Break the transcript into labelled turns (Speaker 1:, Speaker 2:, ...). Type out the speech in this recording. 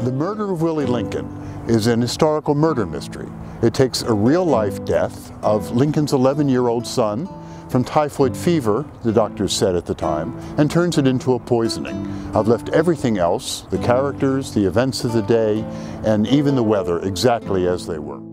Speaker 1: The Murder of Willie Lincoln is an historical murder mystery. It takes a real-life death of Lincoln's 11-year-old son from typhoid fever, the doctors said at the time, and turns it into a poisoning. I've left everything else, the characters, the events of the day, and even the weather, exactly as they were.